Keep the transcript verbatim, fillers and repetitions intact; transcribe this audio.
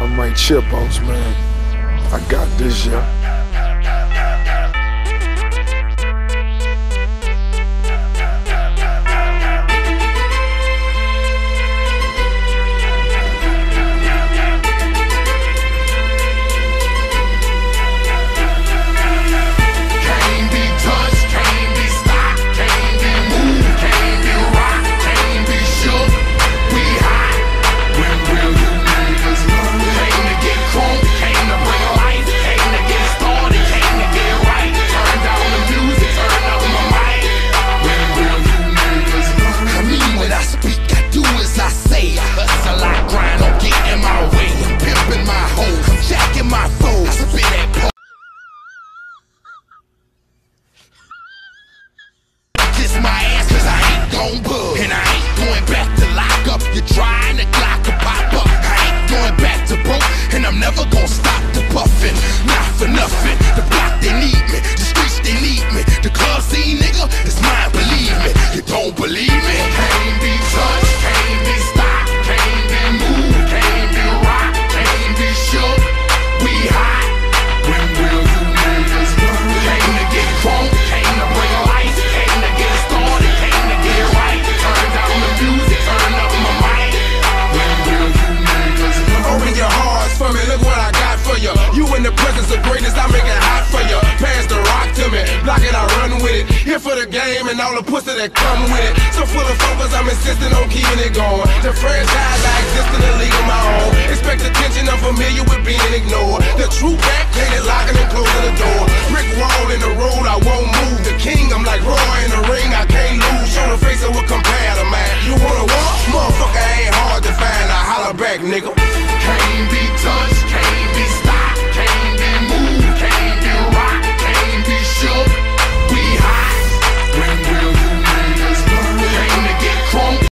I'm right here, boss man. I got this, yeah. And I ain't going back to lock up. You're trying to clock a pop up. I ain't going back to broke, and I'm never gonna stop the puffin'. Not for nothing. The block they need me, the streets they need me. The club scene, nigga, it's mine. Believe me. You don't believe me? Can't be touched, can't be stopped, can't be moved, can't be rocked, can't be shook. We hot. When will you niggas learn? Came to get crunk, came to bring life, came to get started, came to get right. Turn down the music, turn up my mic. When will you niggas learn? Open your hearts for me, look what I got for you. You in the presence of greatness, I make it hot for you. Pass the rock to me, block it, I run with it. Here for the game and all the pussy that come with it. So full of focus, I'm insisting on keeping it going. The franchise, I exist in a league of my own. Expect attention, I'm familiar with being ignored. The true back painted, locking and closing the door. Brick wall in the road, I won't move. The king, I'm like Roy in the ring, I can't lose. Show the face of what compare to man. You wanna walk? Motherfucker ain't hard to find, I holler back, nigga.